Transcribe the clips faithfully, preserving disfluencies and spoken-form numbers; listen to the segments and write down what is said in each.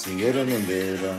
Cegueira nem beira.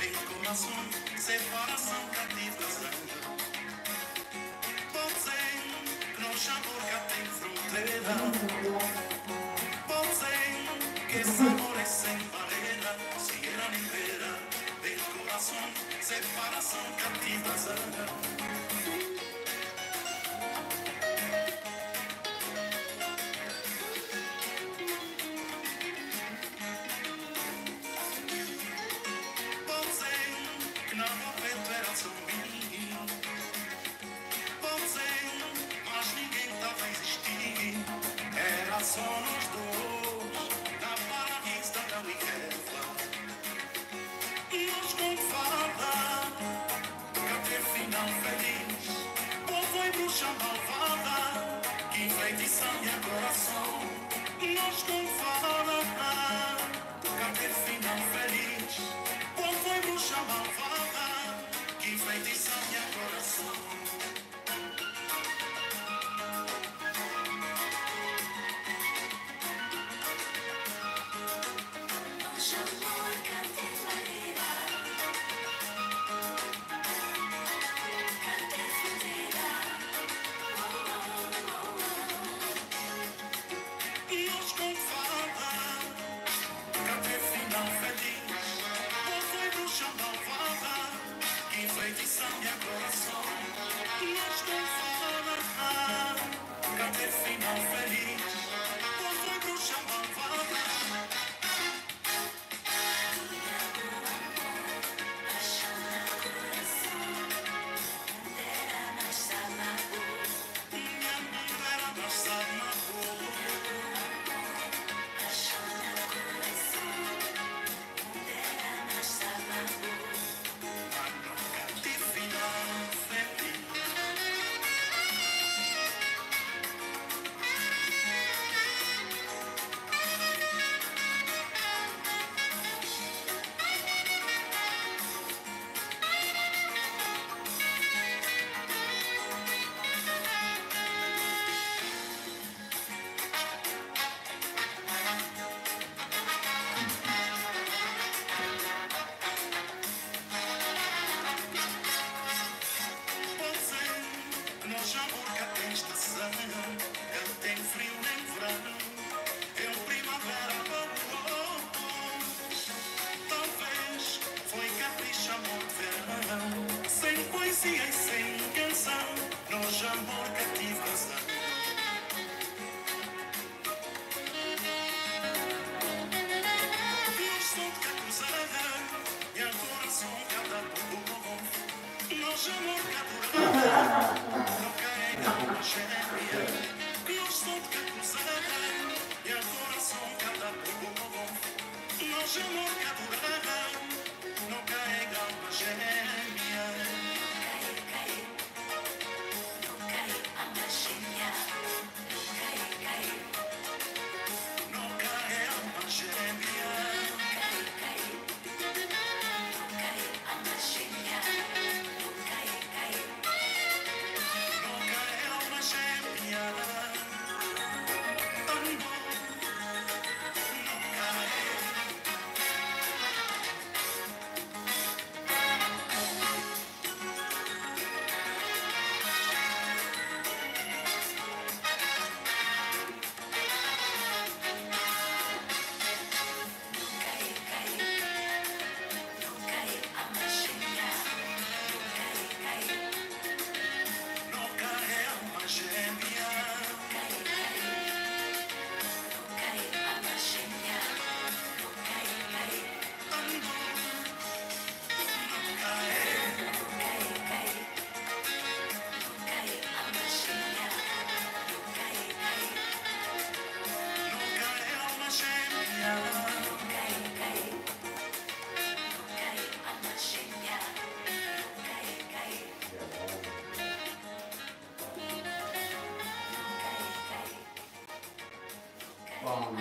Um,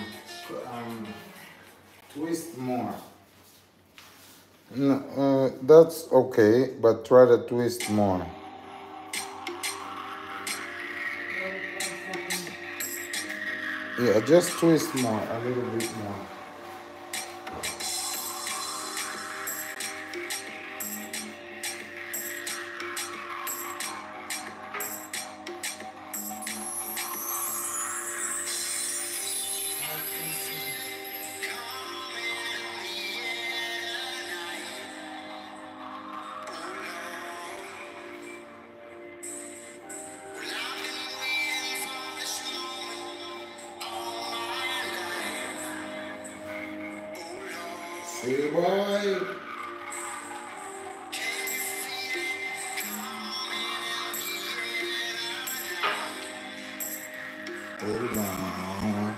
um, twist more. No, uh, that's okay, but try to twist more. Yeah, just twist more, a little bit more. City boy. Hold on.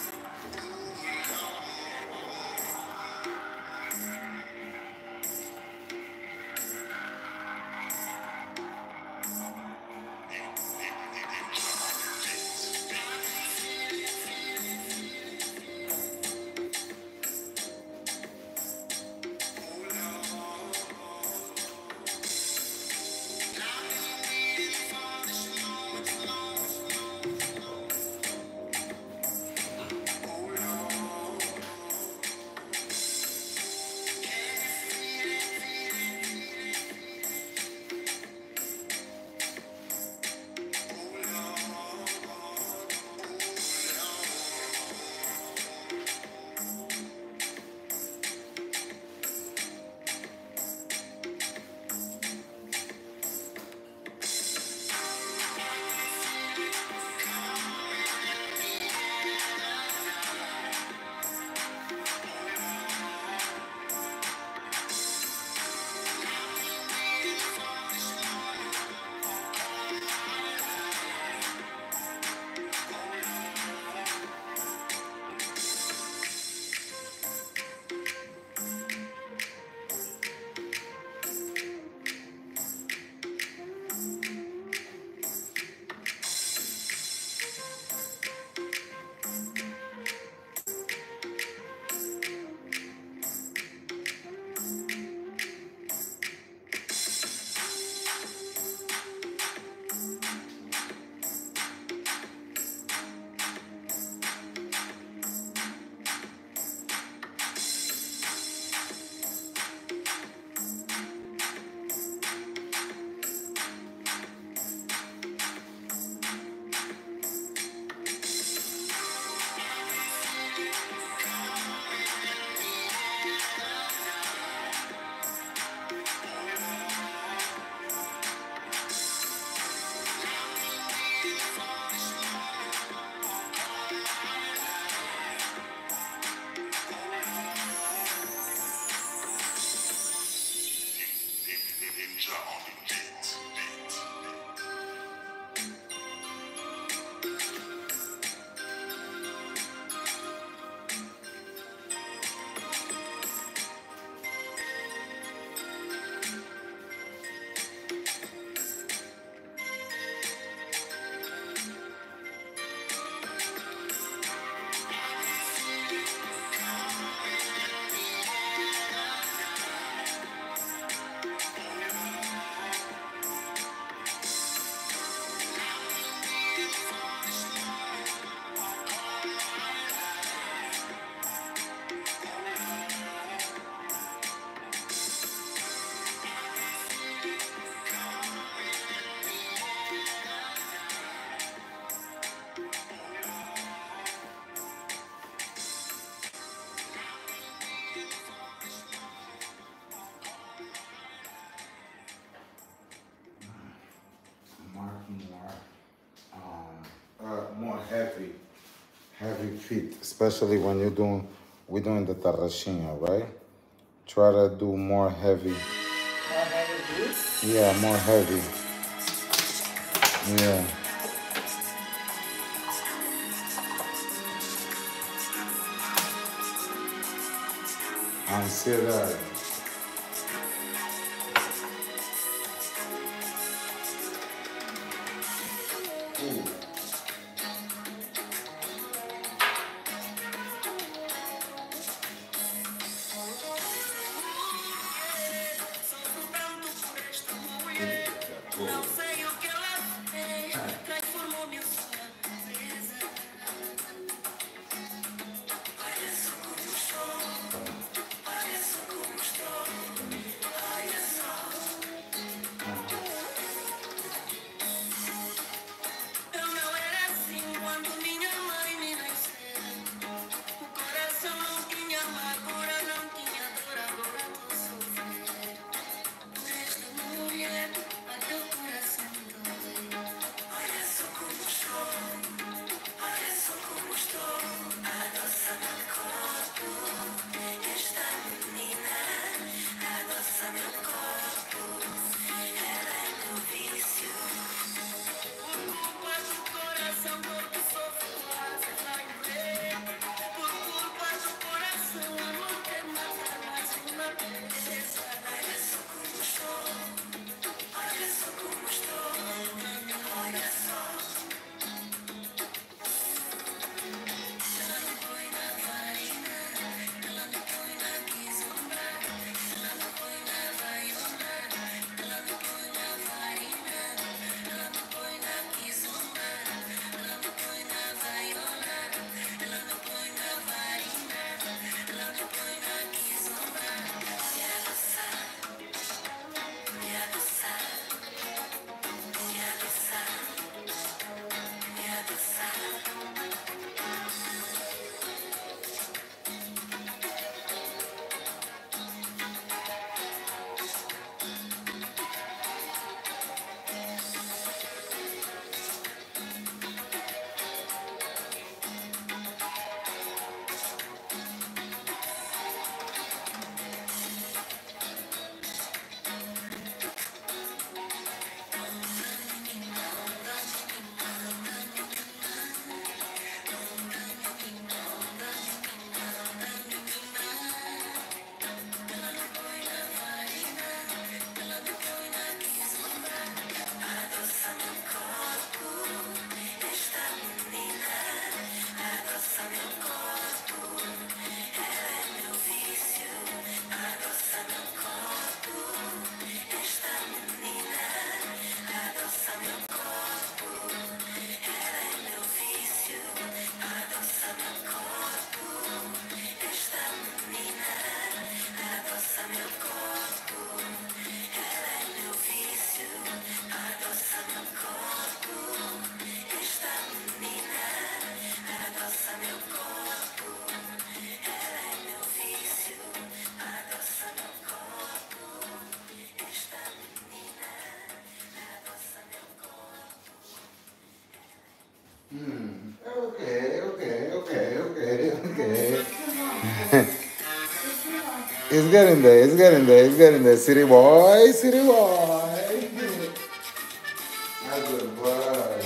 Mark more, um, uh, more heavy, heavy feet, especially when you're doing, we're doing the tarraxinha, right? Try to do more heavy. More heavy boots? Yeah, more heavy. Yeah. Ansiedade. Não sei o que ela fez, transformou meu sonho. Olha só como estou, olha só como estou. It's getting there. It's getting there. It's getting there. City boy, city boy. That's a boy.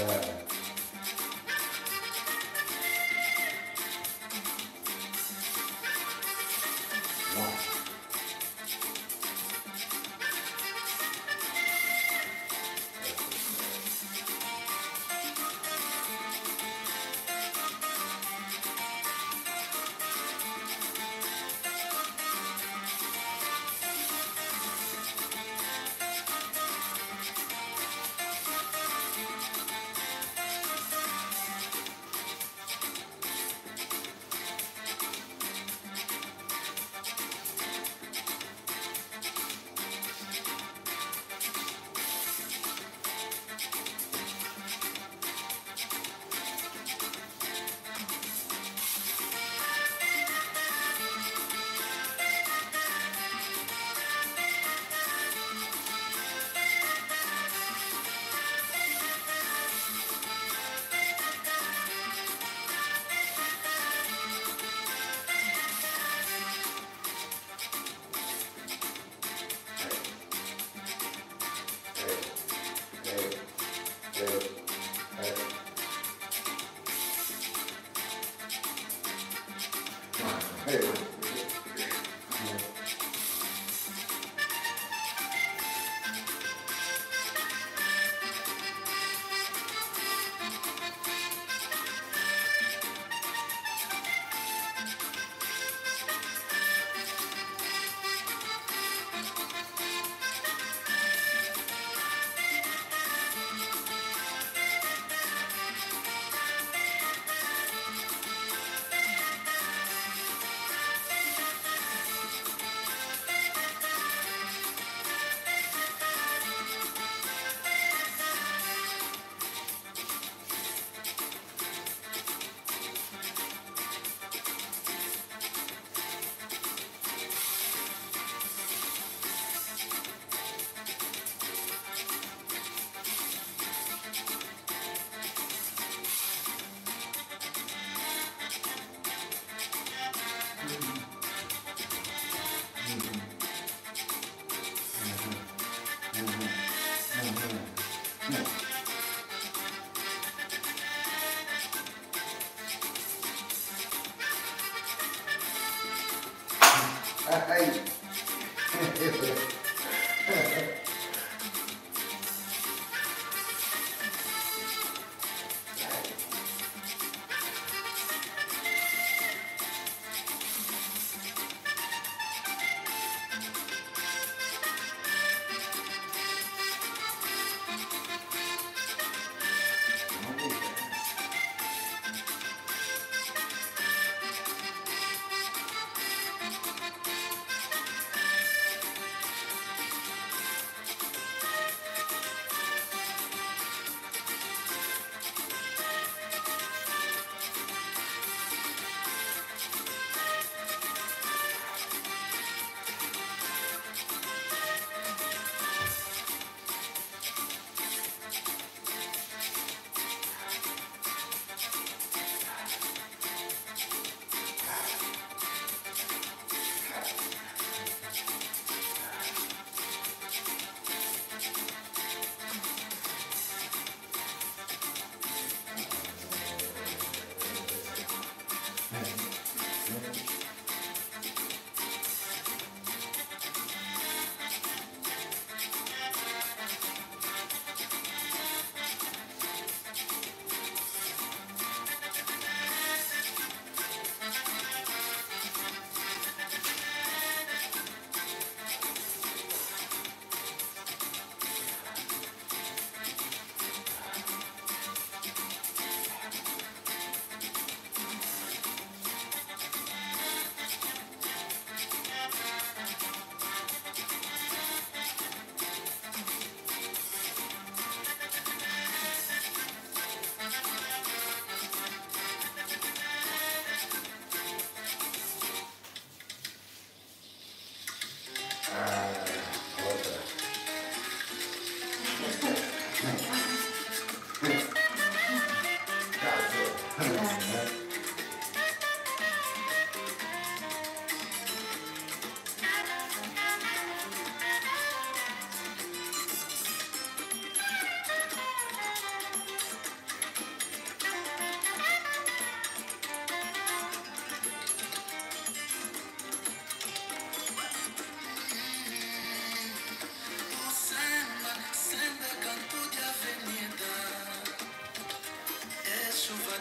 Ay.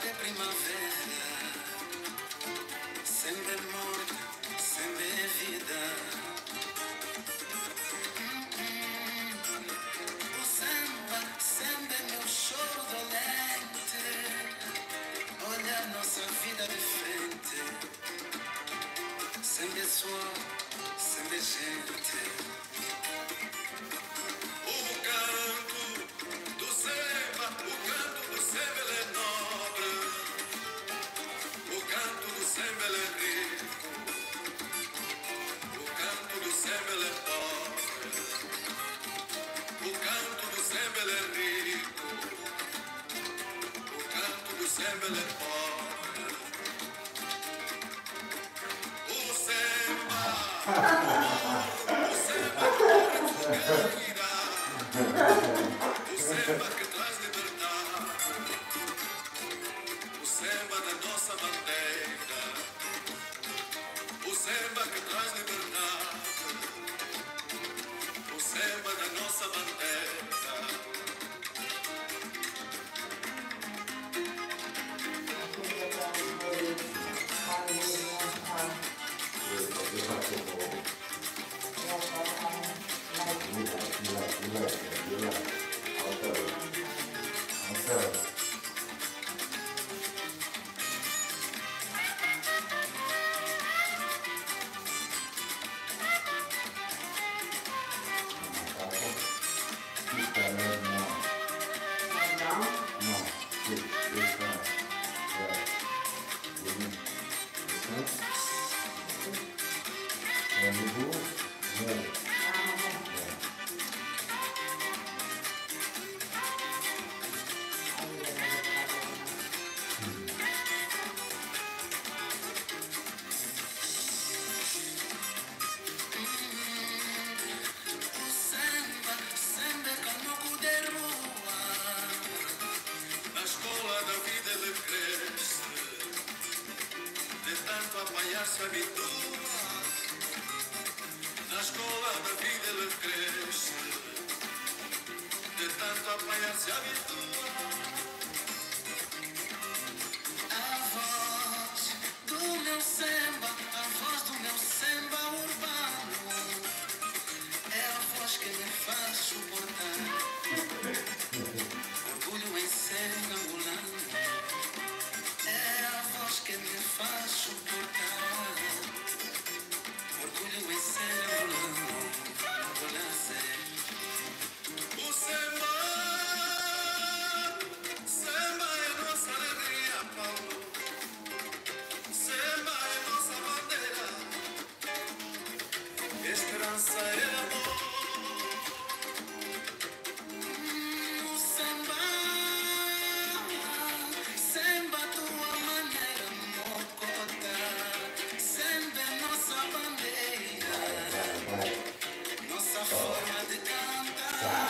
de primavera, sempre morte, sempre vida. O samba, sempre meu choro dolente, olha a nossa vida de frente, sempre suor, sempre gente. O canto do samba, o canto do samba ele é nobre, o canto do samba ele é rico, o canto do samba ele é pobre, o canto do samba ele é rico, o canto do samba ele é pobre. O samba, o samba que traz o samba que traz liberdade, o samba da nossa bandeira, o samba que traz liberdade, o samba da nossa bandeira. Se habitua, na escola da vida ele cresce, de tanto apanhar se habitua. A voz do meu samba, a voz do meu samba urbano, é a voz que me faz suportar orgulho em ser angolano, é a voz que me faz suportar orgulho em ser angolano, angolano ser. O samba, samba é nossa alegria, Paulo, samba é nossa bandeira, esperança é amor. O samba, samba tua maneira, mocota, samba é nossa bandeira, nossa forma de cantar.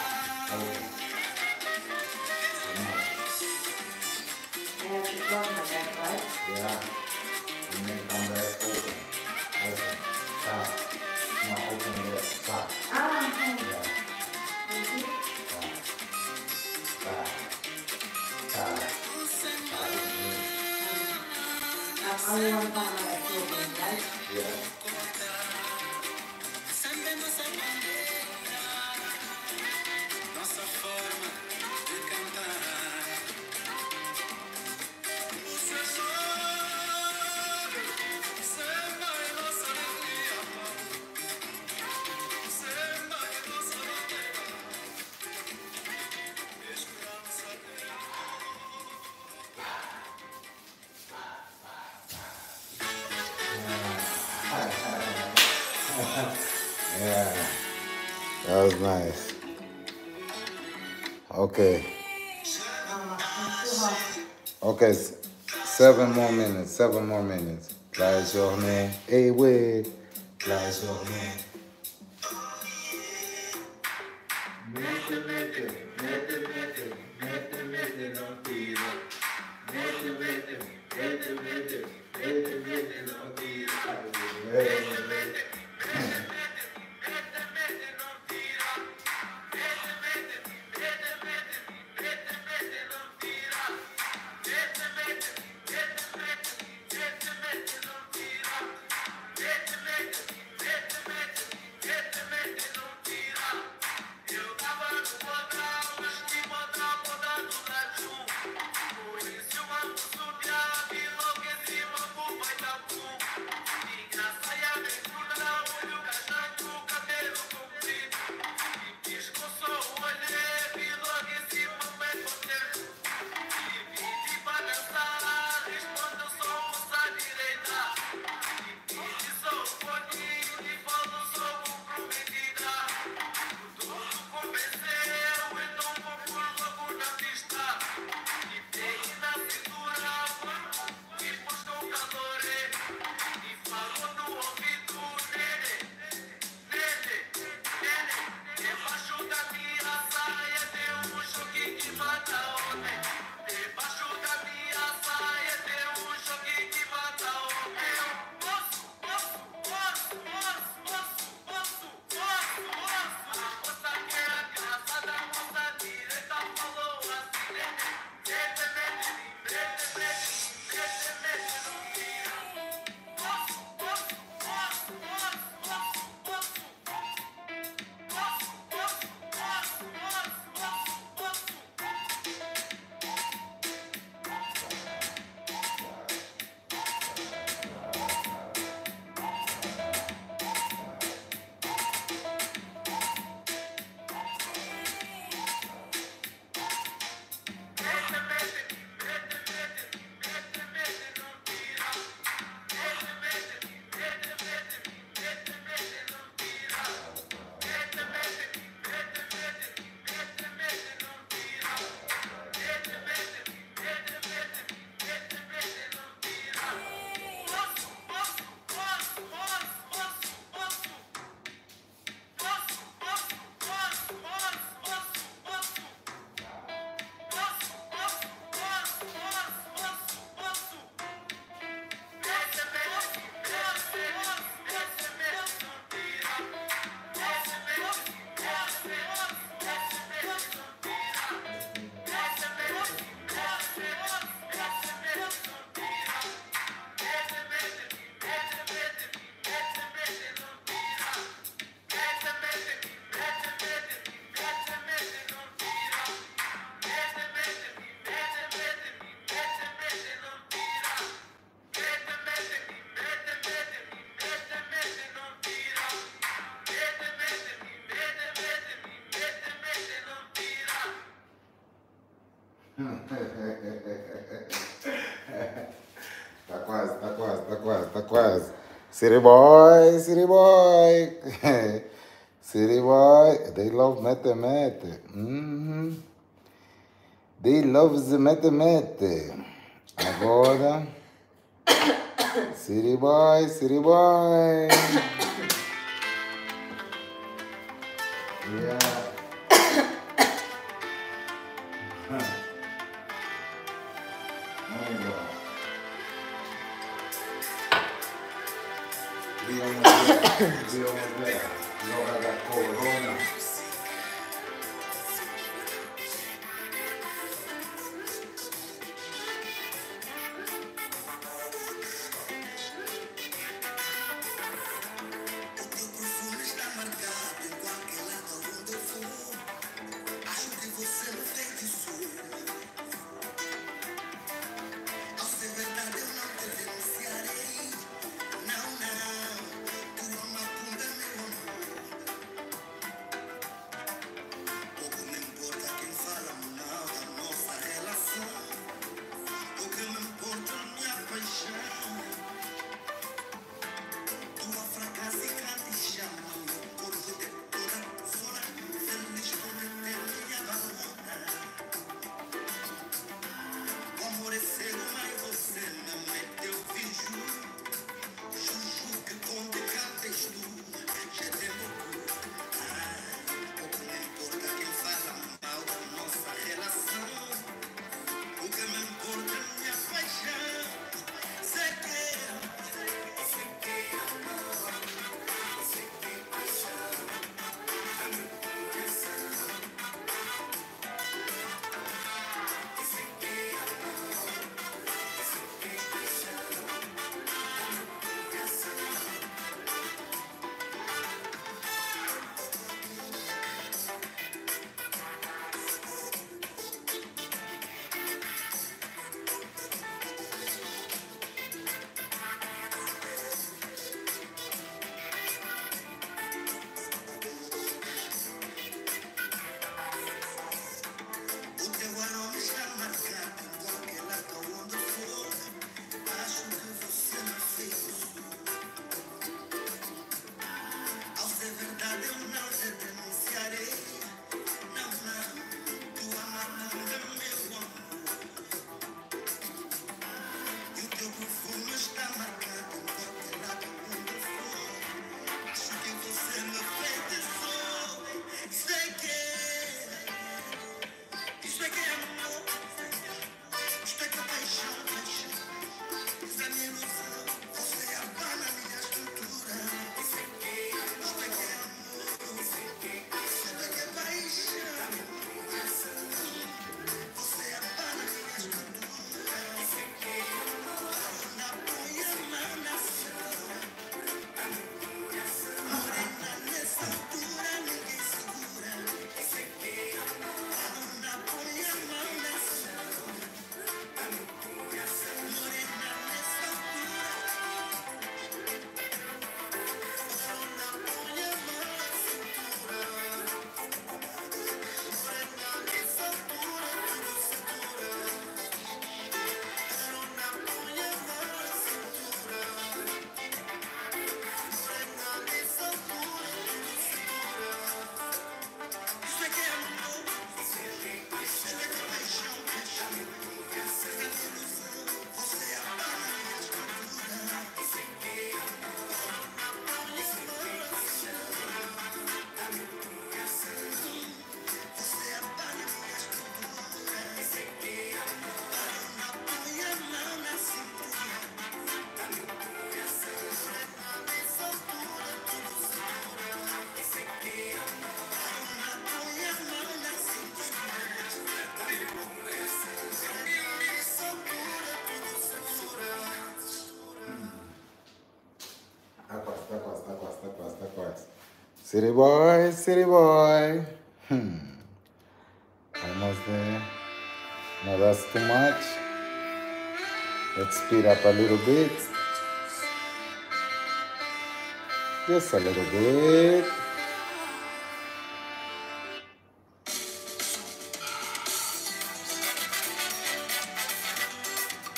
Yeah. You may come back open. Open. Stop. Not open yet. Stop. Yeah. Stop. Stop. Yeah. Samba é nossa bandeira, nossa forma de cantar. O samba, samba é nossa alegria, samba é nossa bandeira, esperança é Yeah. That was nice. Okay. Okay. s- Seven more minutes. Seven more minutes. La journée. Hey, wait. La journée. Mete, mete, mete, mete, mete, mete, non tira. Mete, mete, mete, mete, mete, mete, non tira. Mete, mete. Tá quase, tá quase, tá quase, tá quase. City boy, city boy. City boy. They love mete mete. Mm-hmm. They love the mete mete. Agora. City boy, city boy. Yeah. There you go. We almost there. We almost there. You know I got corona. Tá quase, tá quase, tá quase, tá quase, tá quase. City boy, city boy. Hmm. Almost there. No, that's too much. Let's speed up a little bit. Just a little bit.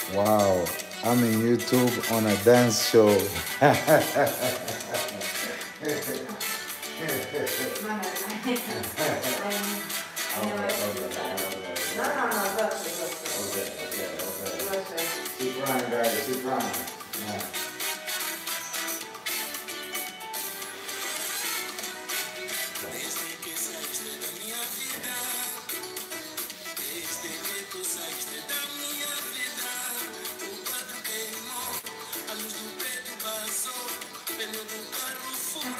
Wow, I'm in YouTube on a dance show. No, no, no, doce, doce. Okay, okay, okay. Doce. Keep running, guys, keep running. Yeah. Desde que saíste da minha vida, desde que tu saíste da minha vida, o quadro queimou, a luz do preto vazou, o pneu do carro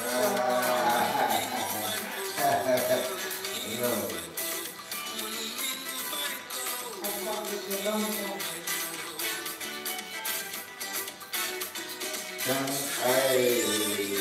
Hey.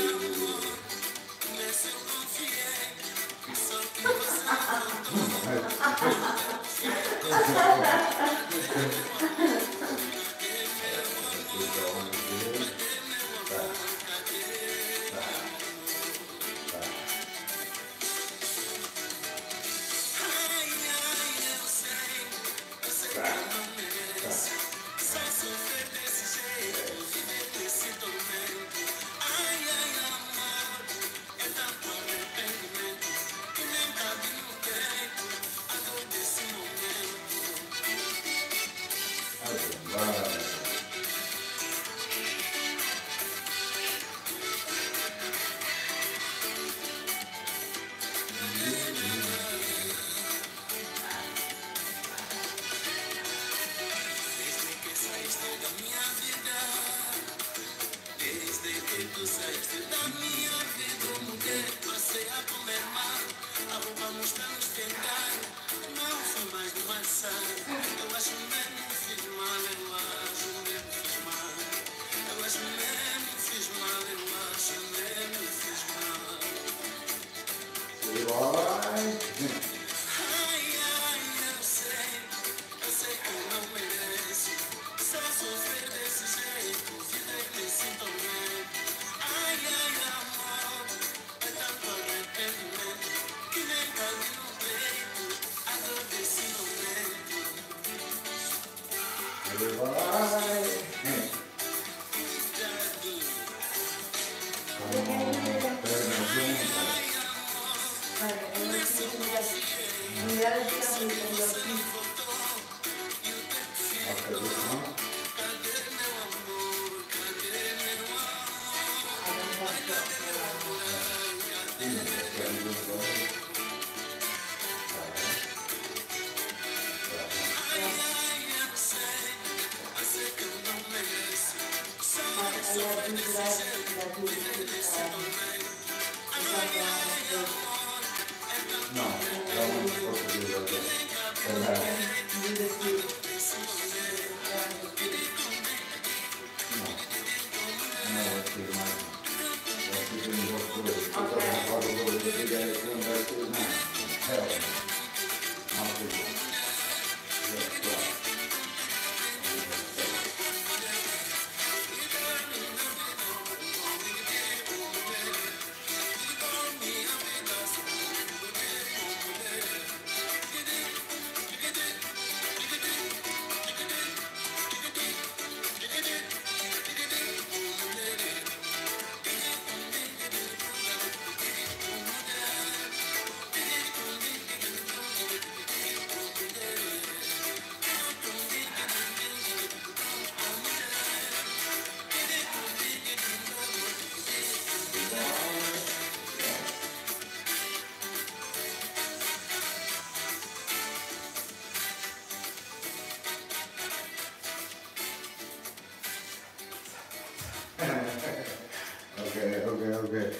Okay, okay, okay.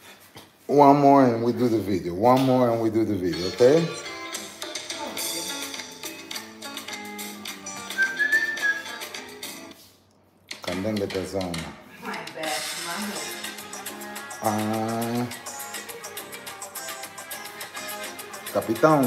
One more and we do the video. One more and we do the video, okay? Candanga Tazama. My bad, mano. Ah. Capitão.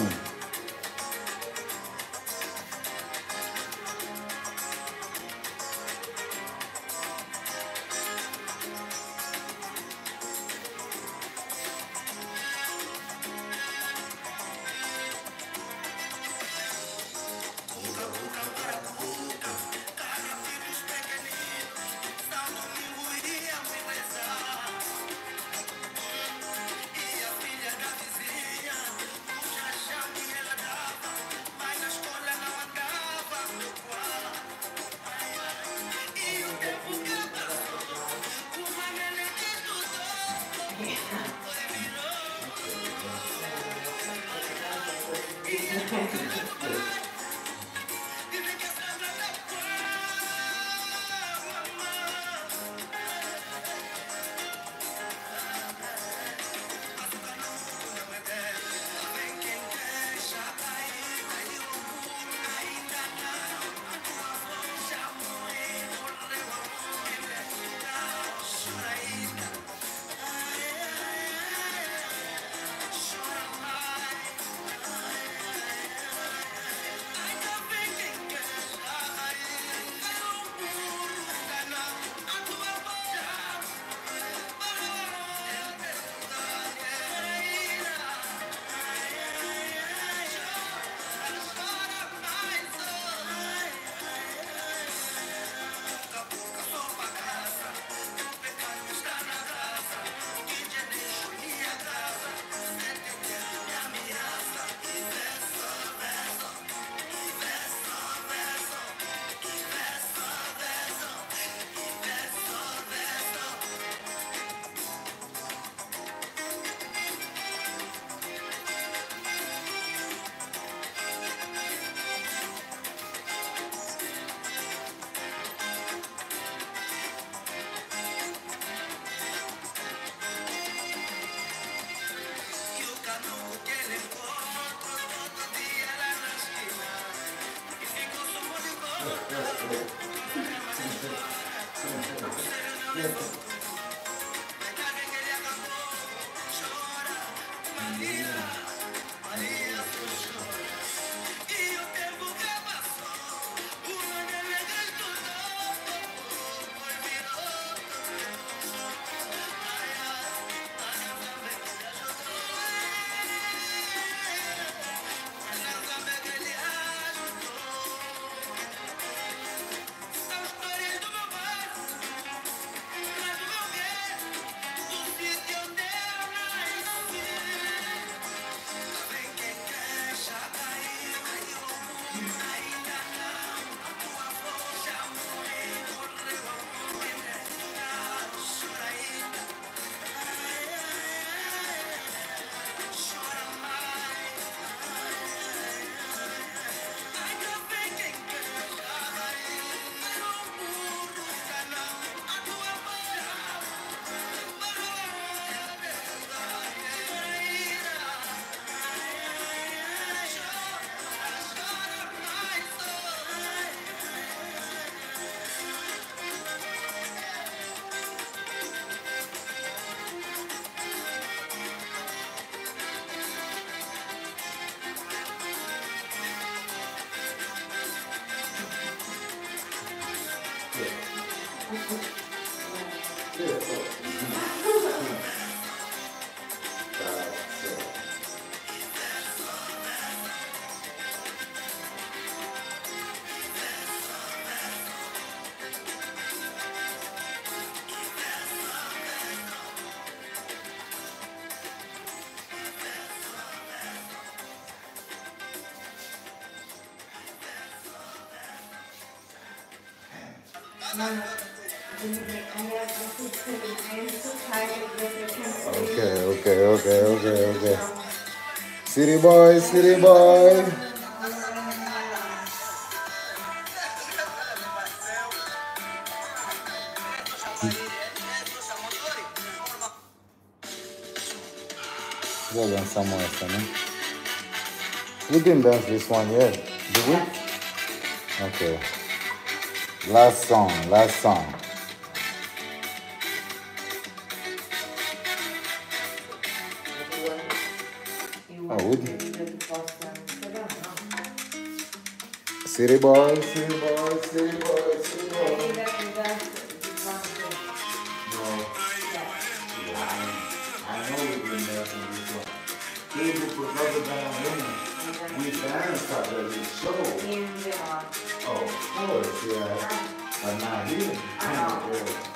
Okay, okay, okay, okay, okay. City boy, city boy. We'll dance somewhere else, no? We didn't dance this one yet, did we? Okay. Last song, last song. Oh, we did. City boy, city boy, city boy, city boy. No. I know we've been dancing before. Even for other than we danced at the show. Oh, of course, yeah. But not here. Oh.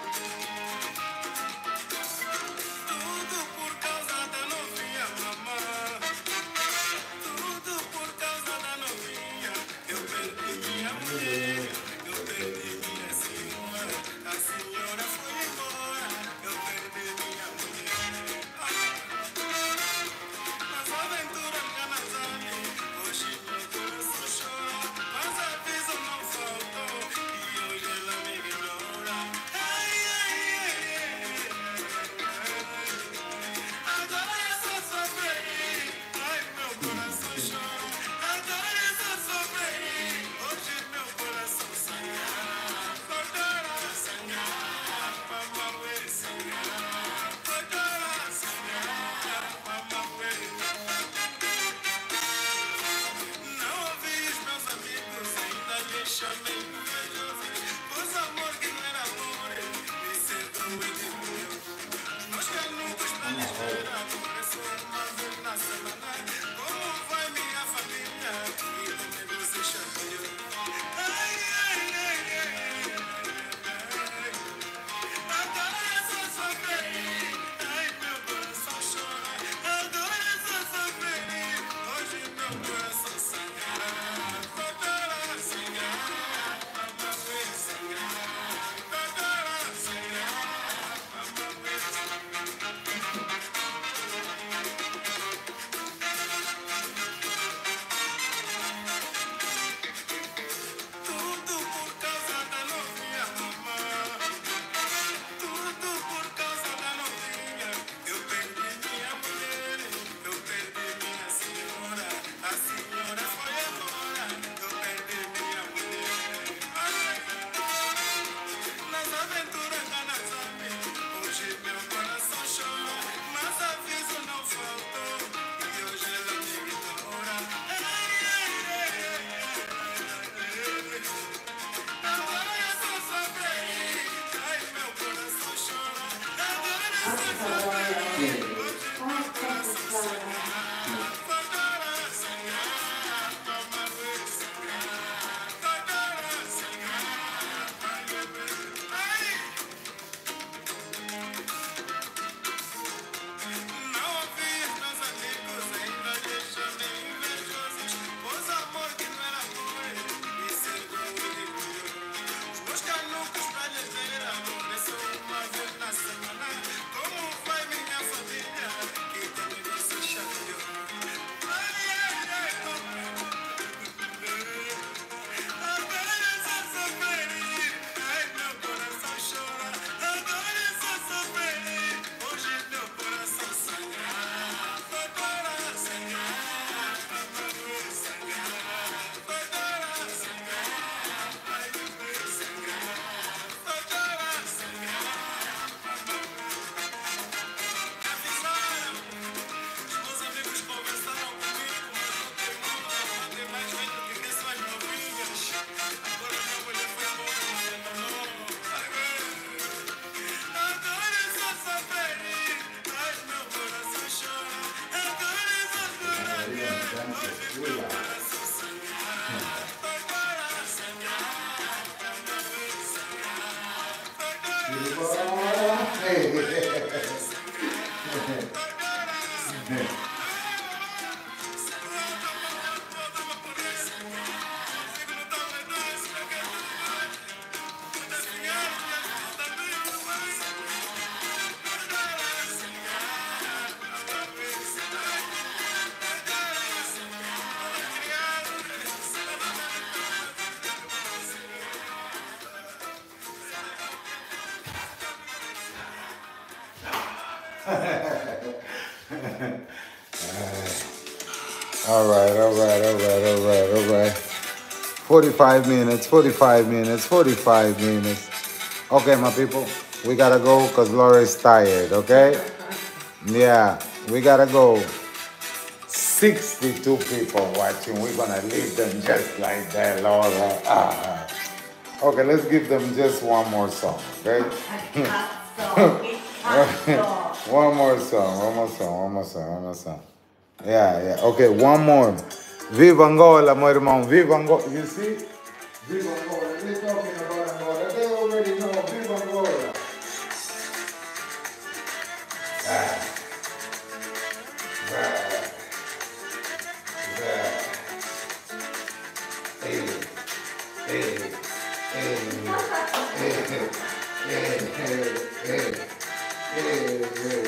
All right, all right, all right, all right, all right. forty-five minutes, forty-five minutes, forty-five minutes. Okay, my people, we gotta go because Laura is tired, okay? Yeah, we gotta go. sixty-two people watching. We're gonna leave them just like that, Laura. Ah. Okay, let's give them just one more song, okay? One more song, one more song, one more song, one more song. Yeah, yeah. Okay, one more. Viva Angola, my hermano. Viva Angola. You see? Viva Angola. They're talking about Angola. They already know. Viva Angola. Ah. Ah. Ah. Hey. Hey. Hey. Hey. Hey. Hey. Hey. Hey.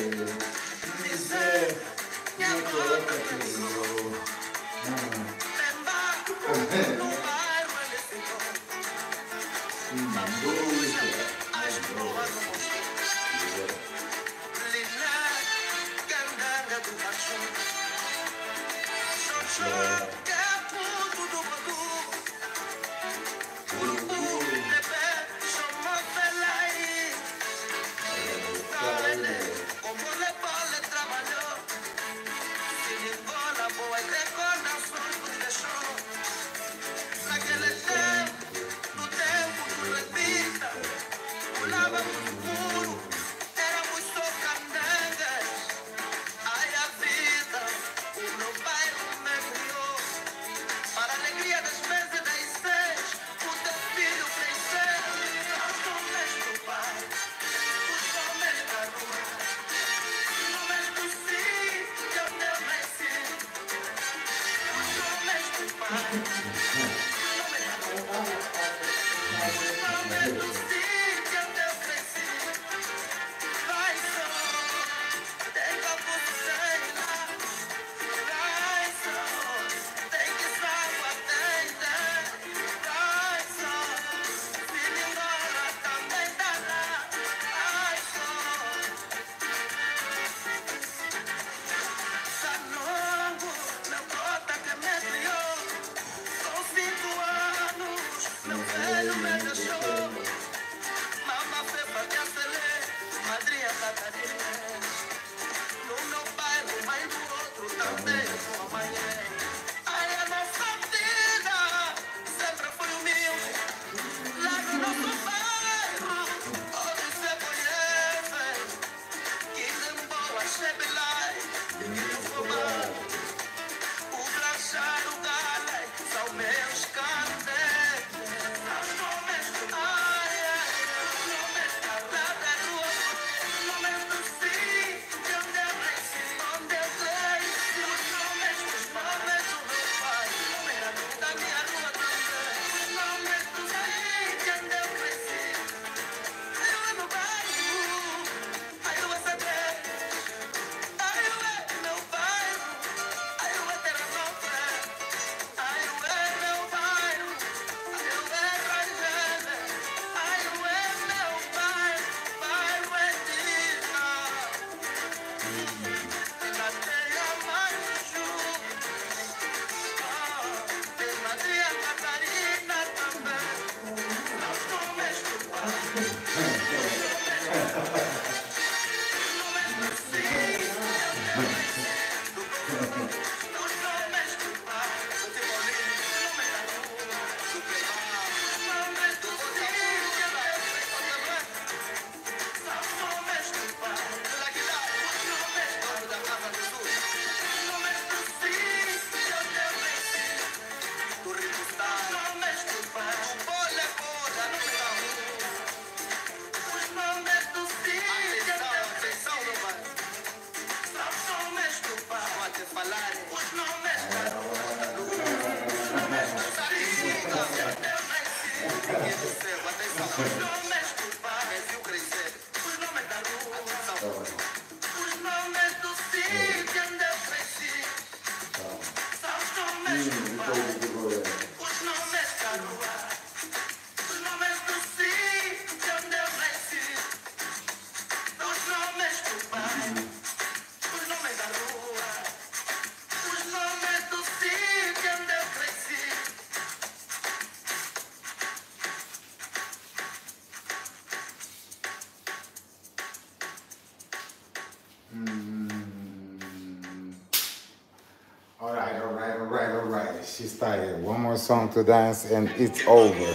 All right, all right, all right, all right. She's tired. One more song to dance and it's over.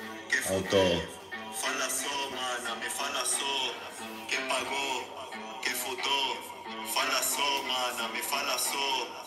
Okay. Fala só, mana, me fala só. Que pagou, que fudou. Fala só, mana, me fala só.